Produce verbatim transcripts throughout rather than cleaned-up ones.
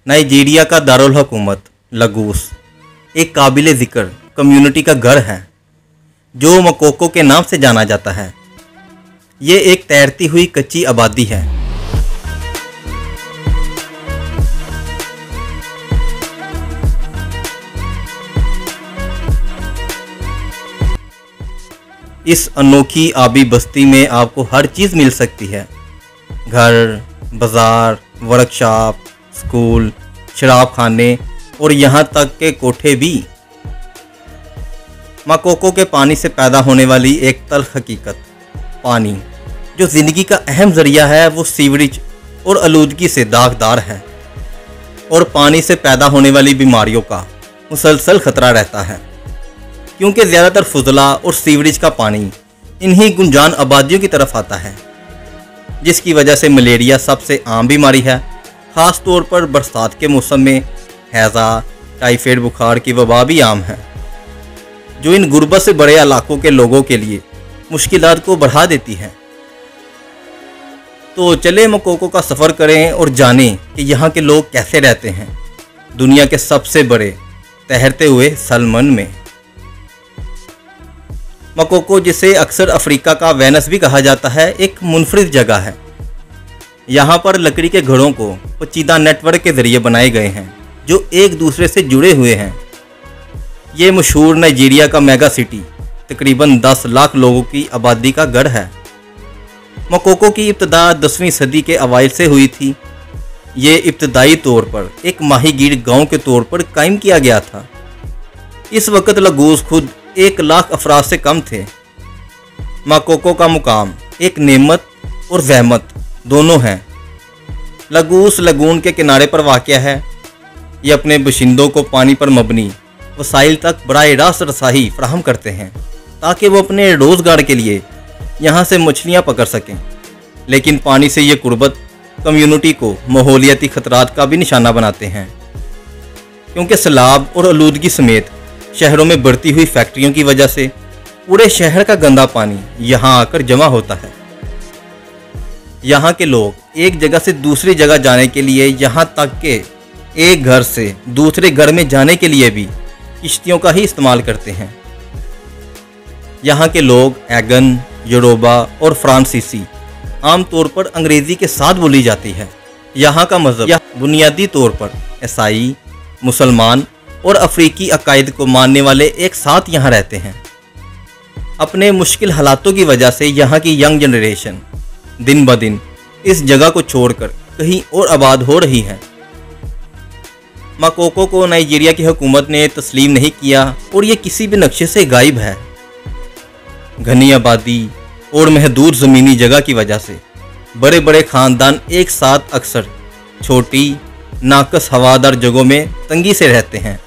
Nigeria का दारुल हुकूमत लगूस एक काबिल ज़िक्र कम्युनिटी का घर है जो मकोको के नाम से जाना जाता है। ये एक तैरती हुई कच्ची आबादी है। इस अनोखी आबी बस्ती में आपको हर चीज़ मिल सकती है। घर, बाजार, वर्कशॉप, स्कूल, शराब खाने और यहाँ तक के कोठे भी। मकोको के पानी से पैदा होने वाली एक तल्ख हकीकत, पानी जो ज़िंदगी का अहम ज़रिया है, वो सीवरेज और आलूदगी से दागदार है और पानी से पैदा होने वाली बीमारियों का मुसलसल ख़तरा रहता है, क्योंकि ज़्यादातर फुजला और सीवरेज का पानी इन्हीं गुंजान आबादियों की तरफ आता है, जिसकी वजह से मलेरिया सबसे आम बीमारी है। ख़ास तौर पर बरसात के मौसम में हैज़ा, टाइफाइड बुखार की वबा भी आम है, जो इन गुर्बत से बड़े इलाकों के लोगों के लिए मुश्किलात को बढ़ा देती है। तो चले मकोको का सफ़र करें और जानें कि यहाँ के लोग कैसे रहते हैं दुनिया के सबसे बड़े तैरते हुए सलमन में। मकोको, जिसे अक्सर अफ्रीका का वेनस भी कहा जाता है, एक मुनफरिद जगह है। यहाँ पर लकड़ी के घरों को पेचीदा नेटवर्क के ज़रिए बनाए गए हैं जो एक दूसरे से जुड़े हुए हैं। ये मशहूर नाइजीरिया का मेगा सिटी तकरीबन दस लाख लोगों की आबादी का गढ़ है। मकोको की इब्तदा दसवीं सदी के अवाइल से हुई थी। ये इब्तदाई तौर पर एक माहीगीर गांव के तौर पर कायम किया गया था। इस वक्त लगूस खुद एक लाख अफराद से कम थे। मकोको का मुकाम एक नेमत और ज़हमत दोनों हैं। लगूस लगून के किनारे पर वाक़या है। ये अपने बशिंदों को पानी पर मबनी वसाइल तक बराह रास्त रसाही फराहम करते हैं ताकि वो अपने रोज़गार के लिए यहाँ से मछलियाँ पकड़ सकें। लेकिन पानी से ये कुर्बत कम्युनिटी को माहौलियाती ख़तरात का भी निशाना बनाते हैं, क्योंकि सैलाब और आलूदगी समेत शहरों में बढ़ती हुई फैक्ट्रियों की वजह से पूरे शहर का गंदा पानी यहाँ आकर जमा होता है। यहाँ के लोग एक जगह से दूसरी जगह जाने के लिए, यहाँ तक कि एक घर से दूसरे घर में जाने के लिए भी किश्तियों का ही इस्तेमाल करते हैं। यहाँ के लोग एगन, योरोबा और फ्रांसीसी आमतौर पर अंग्रेज़ी के साथ बोली जाती है। यहाँ का मज़हब बुनियादी तौर पर ईसाई, मुसलमान और अफ्रीकी अकायद को मानने वाले एक साथ यहाँ रहते हैं। अपने मुश्किल हालातों की वजह से यहाँ की यंग जनरेशन दिन ब दिन इस जगह को छोड़कर कहीं और आबाद हो रही है। मकोको को नाइजीरिया की हुकूमत ने तस्लीम नहीं किया और ये किसी भी नक्शे से गायब है। घनी आबादी और महदूद ज़मीनी जगह की वजह से बड़े बड़े ख़ानदान एक साथ अक्सर छोटी नाकस हवादार जगहों में तंगी से रहते हैं।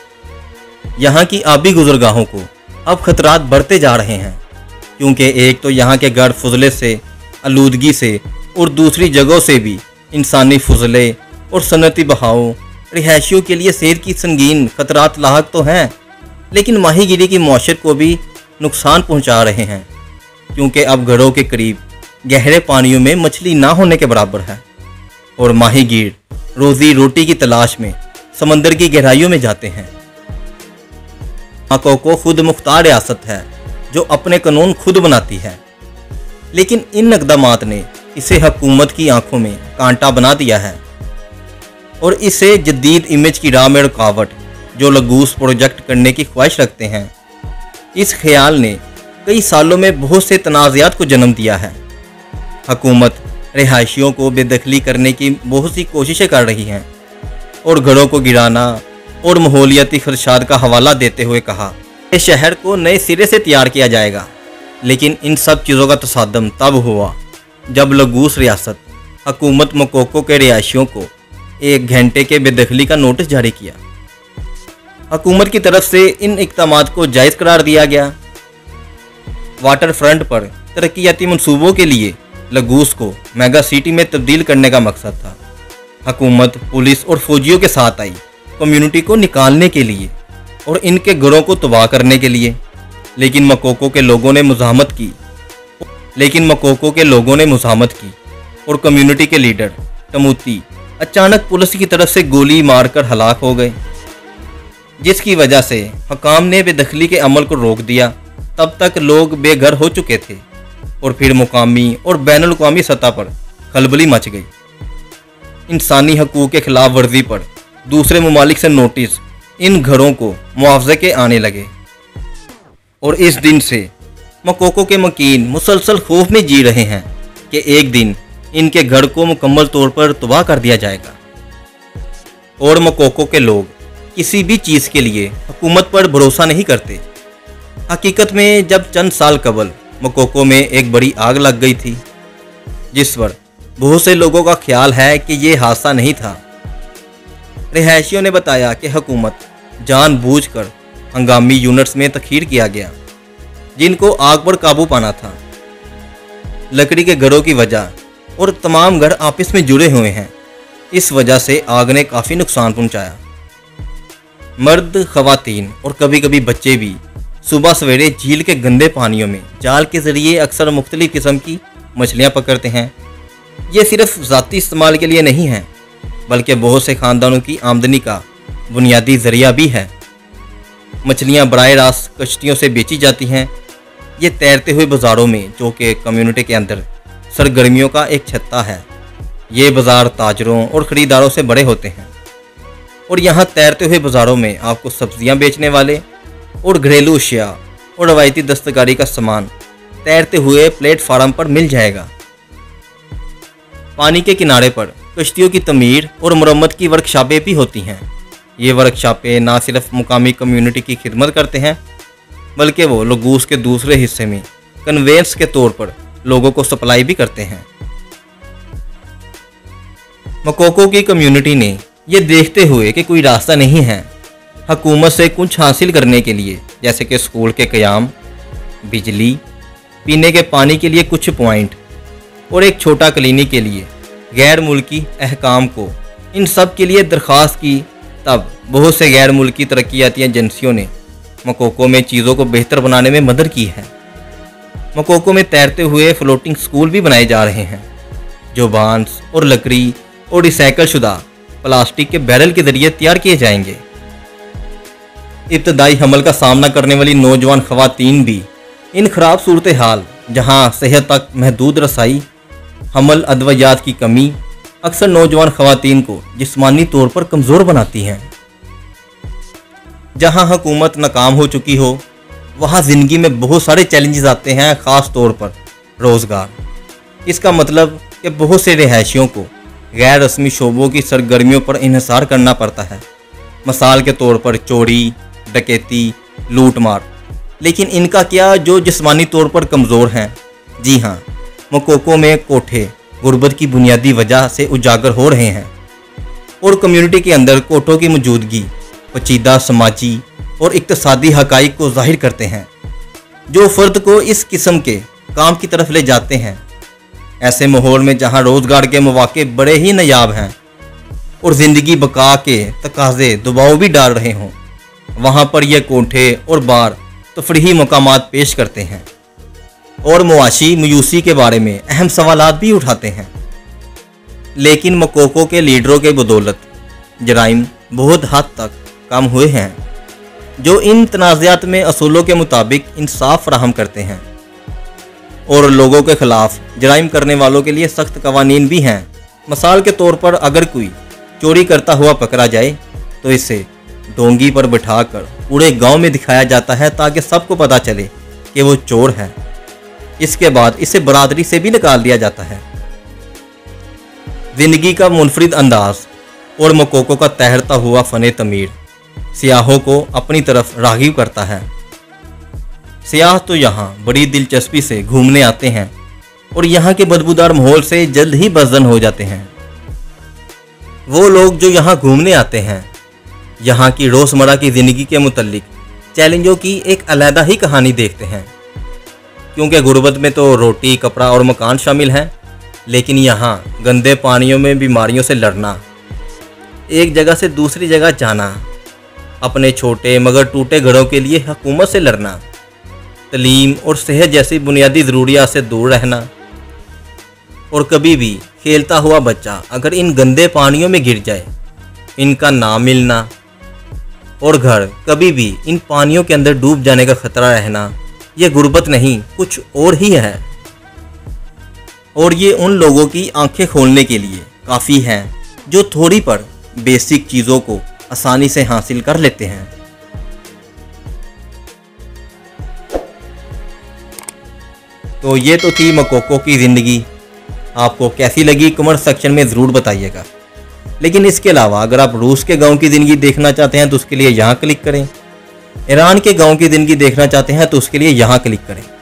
यहाँ की आबी गुज़रगाहों को अब ख़तरात बढ़ते जा रहे हैं, क्योंकि एक तो यहाँ के घर फुजले से, आलूदगी से और दूसरी जगहों से भी इंसानी फुजले और सनती बहाव रिहायशियों के लिए सेहत की संगीन ख़तरात लाहक तो हैं, लेकिन माहीगीरी की मौशत को भी नुकसान पहुँचा रहे हैं, क्योंकि अब घरों के करीब गहरे पानियों में मछली ना होने के बराबर है और माहीगीर रोज़ी रोटी की तलाश में समंदर की गहराइयों में जाते हैं। मकोको खुद मुख्तार रियासत है जो अपने कानून खुद बनाती है, लेकिन इन इक़दामात ने इसे हुकूमत की आंखों में कांटा बना दिया है और इसे जदीद इमेज की राह में रुकावट जो लगूस प्रोजेक्ट करने की ख्वाहिश रखते हैं। इस ख्याल ने कई सालों में बहुत से तनाज़ात को जन्म दिया है। हुकूमत रिहायशियों को बेदखली करने की बहुत सी कोशिशें कर रही हैं और घरों को गिराना और माहौलियाती खदशात का हवाला देते हुए कहा कि शहर को नए सिरे से तैयार किया जाएगा। लेकिन इन सब चीज़ों का तसादम तब हुआ जब लगूस रियासत हुकूमत मकोको के रिहायशियों को एक घंटे के बेदखली का नोटिस जारी किया। हुकूमत की तरफ से इन इक़दामात को जायज़ करार दिया गया। वाटर फ्रंट पर तरक्याती मनसूबों के लिए लगूस को मेगा सिटी में तब्दील करने का मकसद था। हुकूमत पुलिस और फौजियों के साथ आई कम्युनिटी को निकालने के लिए और इनके घरों को तबाह करने के लिए, लेकिन मकोको के लोगों ने मुज़ाहमत की लेकिन मकोको के लोगों ने मुज़ाहमत की और कम्युनिटी के लीडर टमुती अचानक पुलिस की तरफ से गोली मारकर हलाक हो गए, जिसकी वजह से हकाम ने बेदखली के अमल को रोक दिया। तब तक लोग बेघर हो चुके थे और फिर मुकामी और बैनुल अक़वामी सतह पर खलबली मच गई। इंसानी हकूक़ के खिलाफ वर्जी पर दूसरे ममालिक से नोटिस इन घरों को मुआवजे के आने लगे और इस दिन से मकोको के मकीन मुसलसल खौफ में जी रहे हैं कि एक दिन इनके घर को मुकम्मल तौर पर तबाह कर दिया जाएगा। और मकोको के लोग किसी भी चीज़ के लिए हुकूमत पर भरोसा नहीं करते। हकीकत में जब चंद साल कबल मकोको में एक बड़ी आग लग गई थी, जिस पर बहुत से लोगों का ख्याल है कि ये हादसा नहीं था। रिहायशियों ने बताया कि हुकूमत जानबूझकर हंगामी यूनिट्स में तखीर किया गया, जिनको आग पर काबू पाना था। लकड़ी के घरों की वजह और तमाम घर आपस में जुड़े हुए हैं, इस वजह से आग ने काफ़ी नुकसान पहुंचाया। मर्द, ख़वातीन और कभी कभी बच्चे भी सुबह सवेरे झील के गंदे पानियों में जाल के ज़रिए अक्सर मुख्तलिफ़ किस्म की मछलियां पकड़ते हैं। ये सिर्फ ज़ाती इस्तेमाल के लिए नहीं है, बल्कि बहुत से ख़ानदानों की आमदनी का बुनियादी ज़रिया भी है। मछलियां बराह रास्त कश्तियों से बेची जाती हैं। ये तैरते हुए बाज़ारों में, जो कि कम्युनिटी के अंदर सरगर्मियों का एक छत्ता है। ये बाज़ार ताजरों और ख़रीदारों से बड़े होते हैं और यहाँ तैरते हुए बाज़ारों में आपको सब्जियाँ बेचने वाले और घरेलू अशिया और रवायती दस्तकारी का सामान तैरते हुए प्लेटफार्म पर मिल जाएगा। पानी के किनारे पर कश्तियों की तमीर और मरम्मत की वर्कशॉपें भी होती हैं। ये वर्कशॉपें ना सिर्फ मुकामी कम्युनिटी की खिदमत करते हैं, बल्कि वो लगूस के दूसरे हिस्से में कन्वेंस के तौर पर लोगों को सप्लाई भी करते हैं। मकोको की कम्युनिटी ने ये देखते हुए कि कोई रास्ता नहीं है हुकूमत से कुछ हासिल करने के लिए, जैसे कि स्कूल के क़याम, बिजली, पीने के पानी के लिए कुछ पॉइंट और एक छोटा क्लिनिक के लिए गैर मुल्की अहकाम को, इन सब के लिए दरख्वास्त की। तब बहुत से गैर मुल्की तरक्याती एजेंसियों ने मकोको में चीज़ों को बेहतर बनाने में मदद की है। मकोको में तैरते हुए फ्लोटिंग स्कूल भी बनाए जा रहे हैं, जो बांस और लकड़ी और रिसाइकल शुदा प्लास्टिक के बैरल के जरिए तैयार किए जाएंगे। इब्तदाई हमल का सामना करने वाली नौजवान ख़वातीन भी इन ख़राब सूरत हाल, जहाँ सेहत तक महदूद रसाई, हमल अद्वियात की कमी अक्सर नौजवान ख़वातीन को जिस्मानी तौर पर कमज़ोर बनाती हैं। जहाँ हुकूमत नाकाम हो चुकी हो, वहाँ ज़िंदगी में बहुत सारे चैलेंजेस आते हैं, ख़ास तौर पर रोज़गार। इसका मतलब कि बहुत से रिहायशियों को गैर रस्मी शोबों की सरगर्मियों पर इन्हिसार करना पड़ता है, मिसाल के तौर पर चोरी, डकैती, लूट मार। लेकिन इनका क्या जो जिस्मानी तौर पर कमज़ोर हैं? जी हाँ, मकोको में कोठे गुर्बत की बुनियादी वजह से उजागर हो रहे हैं और कम्युनिटी के अंदर कोठों की मौजूदगी पेचीदा समाजी और इक्तसादी हकाइक को जाहिर करते हैं, जो फ़र्द को इस किस्म के काम की तरफ ले जाते हैं। ऐसे माहौल में जहाँ रोज़गार के मौके बड़े ही नायाब हैं और ज़िंदगी बका के तकाज़े दबाव भी डाल रहे हों, वहाँ पर यह कोठे और बार तफरीही मकामात पेश करते हैं और मुआशी मयूसी के बारे में अहम सवालात भी उठाते हैं। लेकिन मकोको के लीडरों के बदौलत जराइम बहुत हद तक कम हुए हैं, जो इन तनाज़ात में असूलों के मुताबिक इंसाफ फराहम करते हैं और लोगों के ख़िलाफ़ जराइम करने वालों के लिए सख्त कवानीन भी हैं। मिसाल के तौर पर अगर कोई चोरी करता हुआ पकड़ा जाए तो इसे डोंगी पर बिठाकर पूरे गांव में दिखाया जाता है, ताकि सबको पता चले कि वो चोर है। इसके बाद इसे बरादरी से भी निकाल दिया जाता है। ज़िंदगी का मुनफरिद अंदाज और मकोको का तैरता हुआ फ़न तमीर सियाहों को अपनी तरफ राग़िब करता है। सियाह तो यहाँ बड़ी दिलचस्पी से घूमने आते हैं और यहाँ के बदबूदार माहौल से जल्द ही बज़न हो जाते हैं। वो लोग जो यहाँ घूमने आते हैं, यहाँ की रोज़मर्रा की ज़िंदगी के मुतल्लिक चैलेंजों की एक अलहदा ही कहानी देखते हैं, क्योंकि गुर्बत में तो रोटी, कपड़ा और मकान शामिल हैं, लेकिन यहाँ गंदे पानियों में बीमारियों से लड़ना, एक जगह से दूसरी जगह जाना, अपने छोटे मगर टूटे घरों के लिए हुकूमत से लड़ना, तलीम और सेहत जैसी बुनियादी ज़रूरियात से दूर रहना, और कभी भी खेलता हुआ बच्चा अगर इन गंदे पानियों में गिर जाए, इनका ना मिलना और घर कभी भी इन पानियों के अंदर डूब जाने का खतरा रहना, ये गुर्बत नहीं कुछ और ही है। और ये उन लोगों की आंखें खोलने के लिए काफ़ी हैं जो थोड़ी पर बेसिक चीज़ों को आसानी से हासिल कर लेते हैं। तो ये तो थी मकोको की ज़िंदगी। आपको कैसी लगी कमेंट सेक्शन में ज़रूर बताइएगा। लेकिन इसके अलावा अगर आप रूस के गांव की ज़िंदगी देखना चाहते हैं तो उसके लिए यहाँ क्लिक करें। ईरान के गांव की ज़िंदगी देखना चाहते हैं तो उसके लिए यहाँ क्लिक करें।